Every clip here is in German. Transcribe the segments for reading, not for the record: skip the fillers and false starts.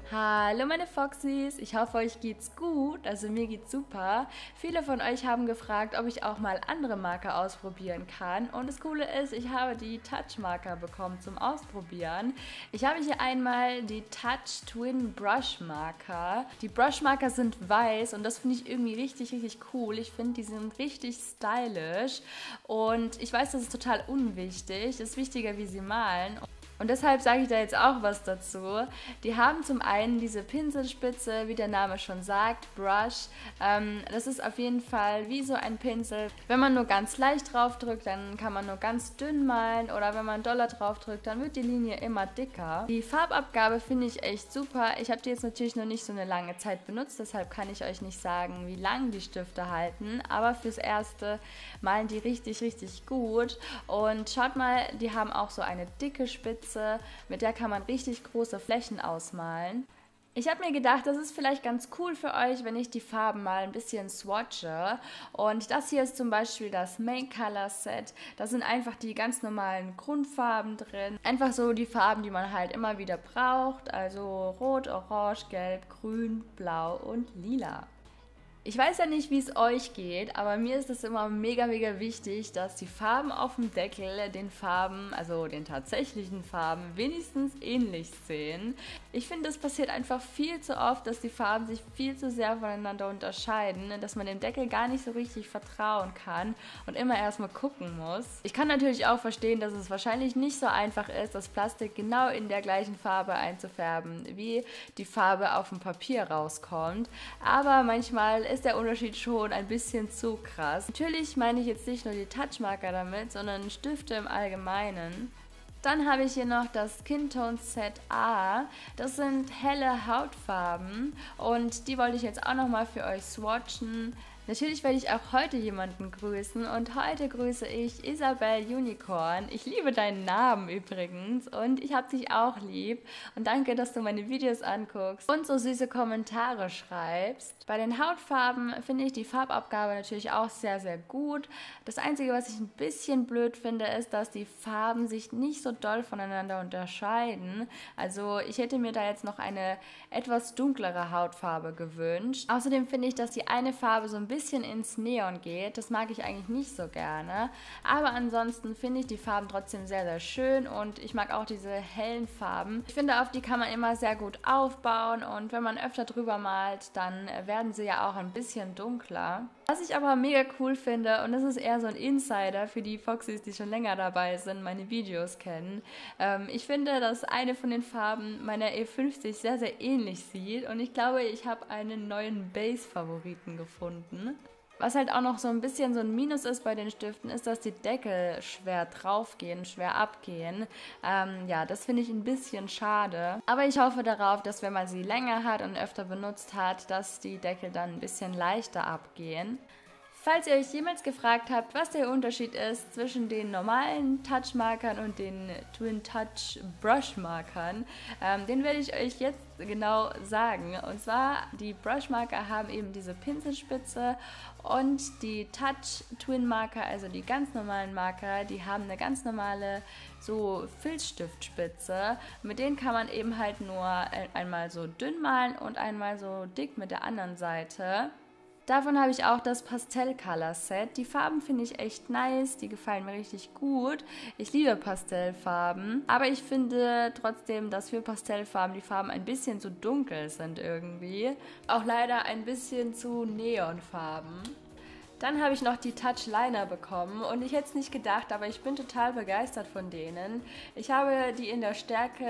Hallo meine Foxys, ich hoffe euch geht's gut, also mir geht's super. Viele von euch haben gefragt, ob ich auch mal andere Marker ausprobieren kann und das Coole ist, ich habe die Touch Marker bekommen zum Ausprobieren. Ich habe hier einmal die Touch Twin Brush Marker. Die Brush Marker sind weiß und das finde ich irgendwie richtig cool. Ich finde, die sind richtig stylisch und ich weiß, das ist total unwichtig, es ist wichtiger, wie sie malen. Und deshalb sage ich da jetzt auch was dazu. Die haben zum einen diese Pinselspitze, wie der Name schon sagt, Brush. Das ist auf jeden Fall wie so ein Pinsel. Wenn man nur ganz leicht drauf drückt, dann kann man nur ganz dünn malen. Oder wenn man doller drauf drückt, dann wird die Linie immer dicker. Die Farbabgabe finde ich echt super. Ich habe die jetzt natürlich noch nicht so eine lange Zeit benutzt, deshalb kann ich euch nicht sagen, wie lang die Stifte halten. Aber fürs Erste malen die richtig gut. Und schaut mal, die haben auch so eine dicke Spitze. Mit der kann man richtig große Flächen ausmalen. Ich habe mir gedacht, das ist vielleicht ganz cool für euch, wenn ich die Farben mal ein bisschen swatche. Und das hier ist zum Beispiel das Main Color Set. Da sind einfach die ganz normalen Grundfarben drin. Einfach so die Farben, die man halt immer wieder braucht. Also Rot, Orange, Gelb, Grün, Blau und Lila. Ich weiß ja nicht, wie es euch geht, aber mir ist es immer mega wichtig, dass die Farben auf dem Deckel den Farben, also den tatsächlichen Farben, wenigstens ähnlich sehen. Ich finde, es passiert einfach viel zu oft, dass die Farben sich viel zu sehr voneinander unterscheiden, dass man dem Deckel gar nicht so richtig vertrauen kann und immer erstmal gucken muss. Ich kann natürlich auch verstehen, dass es wahrscheinlich nicht so einfach ist, das Plastik genau in der gleichen Farbe einzufärben, wie die Farbe auf dem Papier rauskommt, aber manchmal ist der Unterschied schon ein bisschen zu krass. Natürlich meine ich jetzt nicht nur die Touchmarker damit, sondern Stifte im Allgemeinen. Dann habe ich hier noch das Skin Tone Set A. Das sind helle Hautfarben und die wollte ich jetzt auch nochmal für euch swatchen. Natürlich werde ich auch heute jemanden grüßen und heute grüße ich Isabel Unicorn. Ich liebe deinen Namen übrigens und ich habe dich auch lieb und danke, dass du meine Videos anguckst und so süße Kommentare schreibst. Bei den Hautfarben finde ich die Farbabgabe natürlich auch sehr gut. Das Einzige, was ich ein bisschen blöd finde, ist, dass die Farben sich nicht so doll voneinander unterscheiden. Also ich hätte mir da jetzt noch eine etwas dunklere Hautfarbe gewünscht. Außerdem finde ich, dass die eine Farbe so ein bisschen ins Neon geht. Das mag ich eigentlich nicht so gerne. Aber ansonsten finde ich die Farben trotzdem sehr schön und ich mag auch diese hellen Farben. Ich finde, auf die kann man immer sehr gut aufbauen und wenn man öfter drüber malt, dann werden sie ja auch ein bisschen dunkler. Was ich aber mega cool finde, und das ist eher so ein Insider für die Foxys, die schon länger dabei sind, meine Videos kennen. Ich finde, dass eine von den Farben meiner E50 sehr ähnlich sieht und ich glaube, ich habe einen neuen Base-Favoriten gefunden. Was halt auch noch so ein bisschen so ein Minus ist bei den Stiften, ist, dass die Deckel schwer draufgehen, schwer abgehen. Ja, das finde ich ein bisschen schade. Aber ich hoffe darauf, dass wenn man sie länger hat und öfter benutzt hat, dass die Deckel dann ein bisschen leichter abgehen. Falls ihr euch jemals gefragt habt, was der Unterschied ist zwischen den normalen Touchmarkern und den Twin Touch Brush Markern, den werde ich euch jetzt genau sagen. Und zwar, die Brush Marker haben eben diese Pinselspitze und die Touch Twin Marker, also die ganz normalen Marker, die haben eine ganz normale so Filzstiftspitze. Mit denen kann man eben halt nur einmal so dünn malen und einmal so dick mit der anderen Seite. Davon habe ich auch das Pastell Color Set. Die Farben finde ich echt nice, die gefallen mir richtig gut. Ich liebe Pastellfarben, aber ich finde trotzdem, dass für Pastellfarben die Farben ein bisschen zu dunkel sind irgendwie. Auch leider ein bisschen zu Neonfarben. Dann habe ich noch die Touch Liner bekommen und ich hätte es nicht gedacht, aber ich bin total begeistert von denen. Ich habe die in der Stärke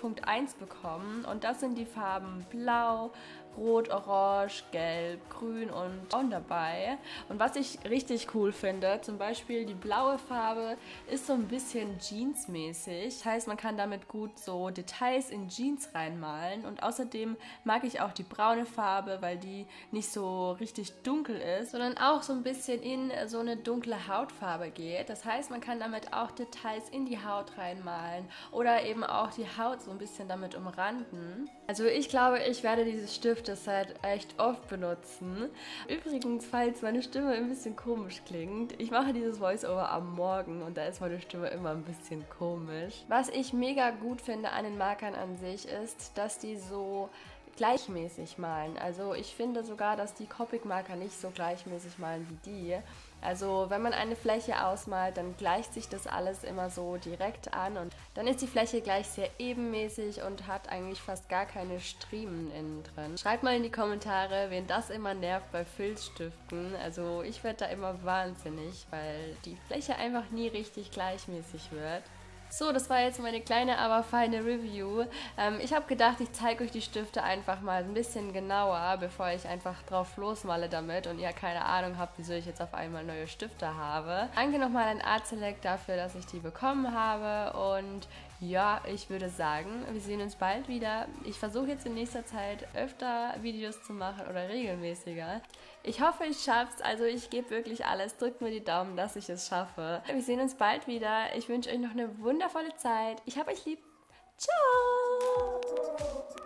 0.1 bekommen und das sind die Farben Blau, Rot, Orange, Gelb, Grün und Braun dabei. Und was ich richtig cool finde, zum Beispiel die blaue Farbe ist so ein bisschen Jeans-mäßig. Das heißt, man kann damit gut so Details in Jeans reinmalen. Und außerdem mag ich auch die braune Farbe, weil die nicht so richtig dunkel ist, sondern auch so ein bisschen in so eine dunkle Hautfarbe geht. Das heißt, man kann damit auch Details in die Haut reinmalen oder eben auch die Haut so ein bisschen damit umranden. Also ich glaube, ich werde dieses Stifteset echt oft benutzen. Übrigens, falls meine Stimme ein bisschen komisch klingt, ich mache dieses Voice-Over am Morgen und da ist meine Stimme immer ein bisschen komisch. Was ich mega gut finde an den Markern an sich ist, dass die so gleichmäßig malen. Also ich finde sogar, dass die Copic-Marker nicht so gleichmäßig malen wie die. Also wenn man eine Fläche ausmalt, dann gleicht sich das alles immer so direkt an und dann ist die Fläche gleich sehr ebenmäßig und hat eigentlich fast gar keine Striemen innen drin. Schreibt mal in die Kommentare, wen das immer nervt bei Filzstiften. Also ich werde da immer wahnsinnig, weil die Fläche einfach nie richtig gleichmäßig wird. So, das war jetzt meine kleine, aber feine Review. Ich habe gedacht, ich zeige euch die Stifte einfach mal ein bisschen genauer, bevor ich einfach drauf losmale damit und ihr keine Ahnung habt, wieso ich jetzt auf einmal neue Stifte habe. Danke nochmal an Art Select dafür, dass ich die bekommen habe und ja, ich würde sagen, wir sehen uns bald wieder. Ich versuche jetzt in nächster Zeit öfter Videos zu machen oder regelmäßiger. Ich hoffe, ich schaff's. Also ich gebe wirklich alles. Drückt mir die Daumen, dass ich es schaffe. Wir sehen uns bald wieder. Ich wünsche euch noch eine wundervolle Zeit. Ich hab euch lieb. Ciao!